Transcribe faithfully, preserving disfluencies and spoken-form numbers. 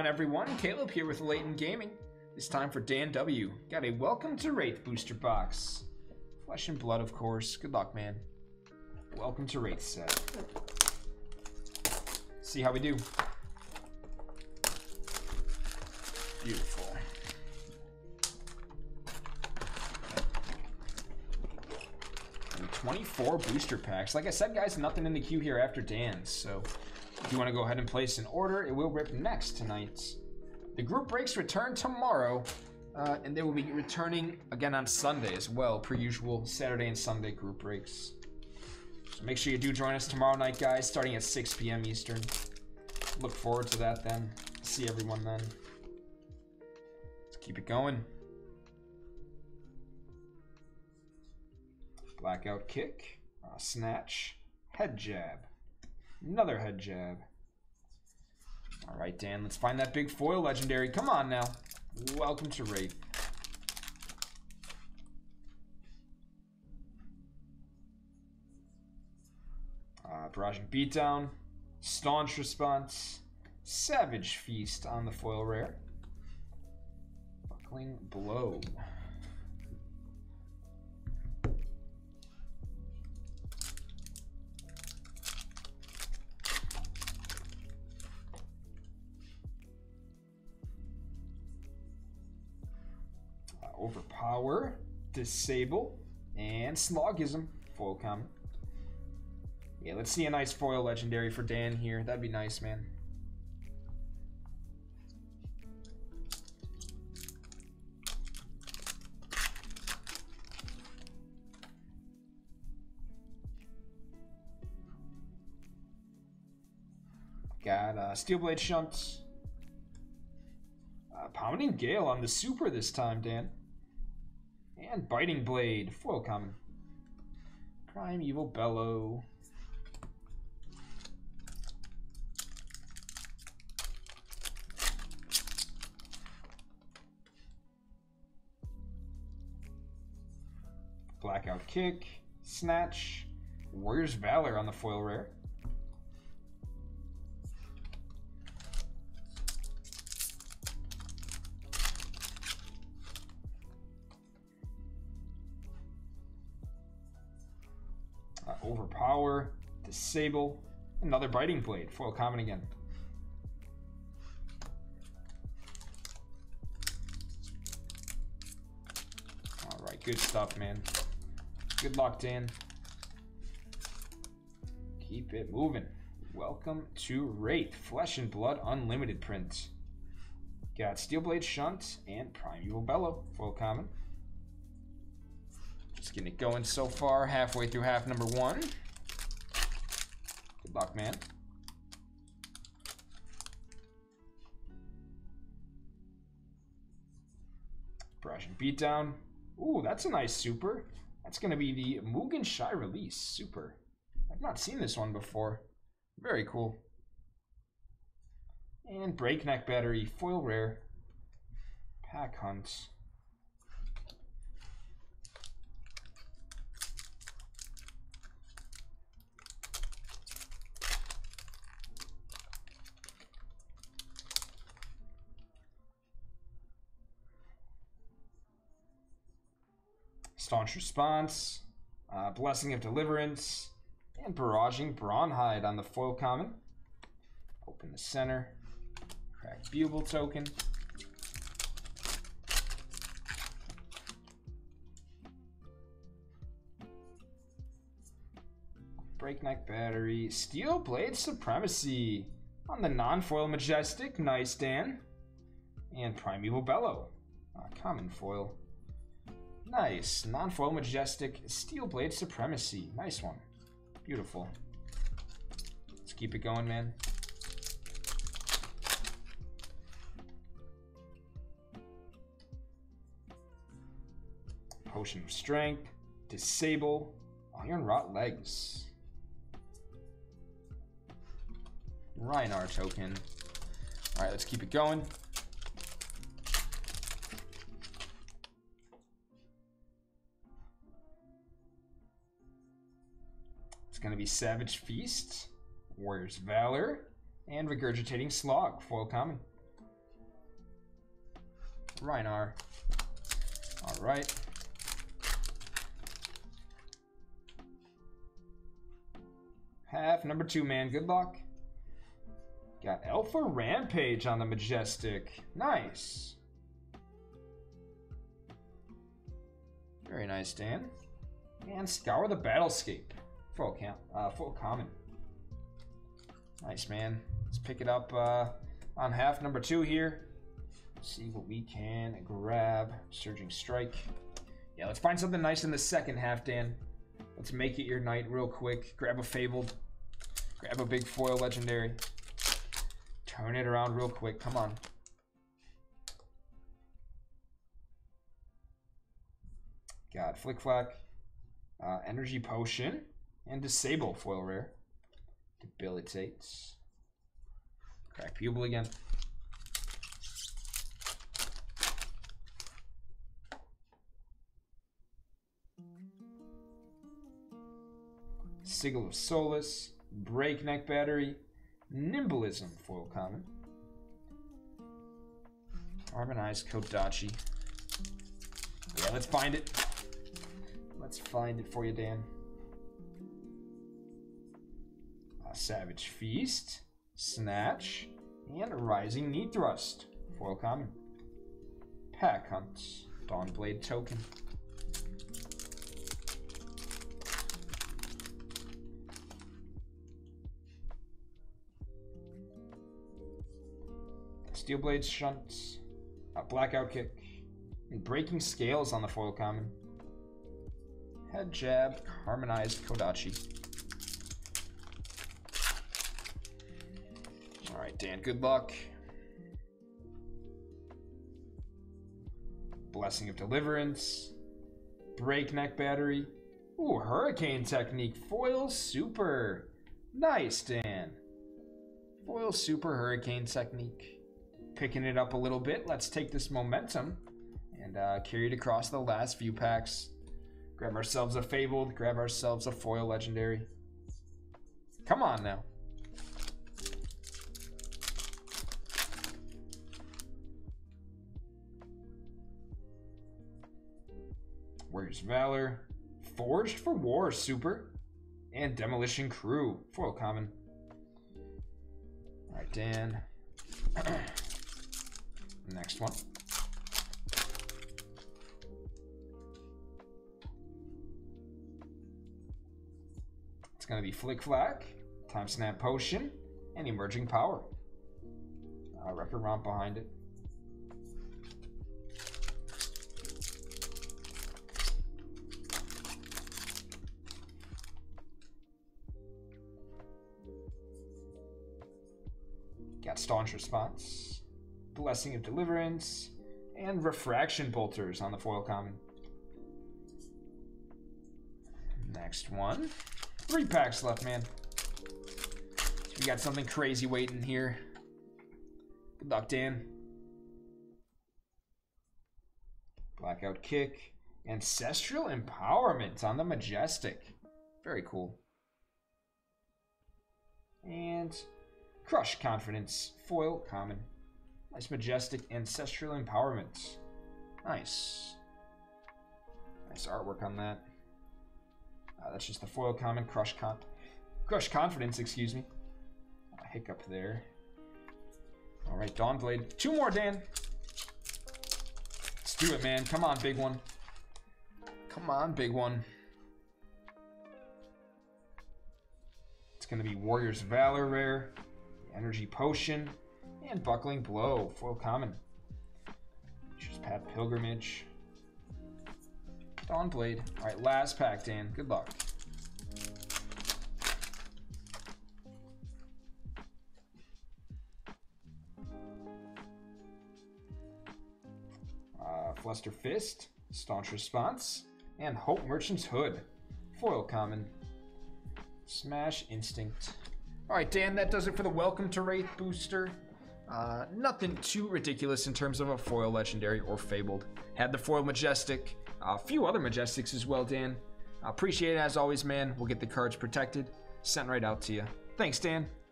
on, everyone? Caleb here with Layton Gaming. It's time for Dan W. Got a Welcome to Wraith booster box. Flesh and blood, of course. Good luck, man. Welcome to Wraith set. See how we do. Beautiful. And twenty-four booster packs. Like I said, guys, nothing in the queue here after Dan's, so if you want to go ahead and place an order, it will rip next tonight. The group breaks return tomorrow, uh, and they will be returning again on Sunday as well, per usual, Saturday and Sunday group breaks. So make sure you do join us tomorrow night, guys, starting at six P M Eastern. Look forward to that then. See everyone then. Let's keep it going. Blackout kick, uh, snatch, head jab. Another head jab. All right, Dan, let's find that big foil legendary. Come on now. Welcome to Wraith. Uh, Barraging Beatdown. Staunch Response. Savage Feast on the foil rare. Buckling Blow. Overpower, Disable, and Slogism, foil common. Yeah, let's see a nice foil legendary for Dan here. That'd be nice, man. Got uh, Steelblade Shunt. Uh, Pounding Gale on the super this time, Dan. And Biting Blade, foil common. Primeval Bellow. Blackout Kick, Snatch, Warrior's Valor on the foil rare. Overpower, Disable, another Biting Blade, foil common again. Alright, good stuff, man. Good luck, Dan. Keep it moving. Welcome to Wraith, Flesh and Blood Unlimited print. Got Steelblade Shunt and Primeval Bellow, foil common. Just getting it going so far, halfway through half number one. Good luck, man. Barraging Beatdown. Ooh, that's a nice super. That's going to be the Mugen Shy release super. I've not seen this one before. Very cool. And Breakneck Battery, foil rare. Pack Hunt. Staunch Response, uh, Blessing of Deliverance, and Barraging Brawnhide on the foil common. Open the center, crack Bugle token. Breakneck Battery, Steelblade Supremacy on the non-foil Majestic, nice, Dan. And Primeval Bellow, uh, common foil. Nice. Non-foil Majestic, Steelblade Supremacy. Nice one. Beautiful. Let's keep it going, man. Potion of Strength. Disable. Iron Rot Legs. Rhinar token. Alright, let's keep it going. Going to be Savage Feast, Warrior's Valor, and Regurgitating Slog, foil common. Reinar. All right. Half number two, man. Good luck. Got Alpha Rampage on the Majestic. Nice. Very nice, Dan. And Scour the Battlescape. Full camp, uh, full common. Nice, man. Let's pick it up uh, on half number two here. See what we can grab. Surging Strike. Yeah, let's find something nice in the second half, Dan. Let's make it your night real quick. Grab a Fabled. Grab a big foil legendary. Turn it around real quick. Come on. Got Flick Flack. Uh, Energy Potion. And Disable foil rare. Debilitates. Crack Pupil again. Sigil of Solace, Breakneck Battery, Nimblism foil common, Harmonized Kodachi. Yeah, let's find it. Let's find it for you, Dan. Uh, Savage Feast, Snatch, and Rising Knee Thrust foil common. Pack Hunt, Dawnblade token. Steelblade Shunt, a Blackout Kick, and Breaking Scales on the foil common. Head Jab, Harmonized Kodachi. Alright, Dan, good luck. Blessing of Deliverance, Breakneck Battery. Ooh, Hurricane Technique, Foil Super. Nice, Dan. Foil Super Hurricane Technique. Picking it up a little bit. Let's take this momentum and uh, carry it across the last few packs. Grab ourselves a Fabled. Grab ourselves a Foil Legendary. Come on now. Warriors Valor. Forged for War Super. And Demolition Crew. Foil common. Alright, Dan. Next one. It's going to be Flick Flack, Time Snap Potion, and Emerging Power. Uh, Record Romp behind it. Got Staunch Response. Blessing of Deliverance, and Refraction Bolters on the foil common. Next one. Three packs left, man. We got something crazy waiting here. Good luck, Dan. Blackout Kick. Ancestral Empowerment on the Majestic. Very cool. And Crush Confidence. Foil common. Nice Majestic Ancestral Empowerment. Nice. Nice artwork on that. Uh, that's just the foil common. Crush con Crush Confidence, excuse me. Uh, hiccup there. Alright, Dawnblade. Two more, Dan. Let's do it, man. Come on, big one. Come on, big one. It's going to be Warriors Valor rare. Energy Potion. And Buckling Blow, foil common. Just Path Pilgrimage. Dawnblade. Alright, last pack, Dan. Good luck. Uh, Fluster Fist, Staunch Response, and Hope Merchant's Hood. Foil common. Smash Instinct. Alright, Dan, that does it for the Welcome to Wraith booster. Uh, nothing too ridiculous in terms of a foil legendary or fabled. Had the foil Majestic, a few other Majestics as well, Dan. I appreciate it as always, man. We'll get the cards protected, sent right out to you. Thanks, Dan.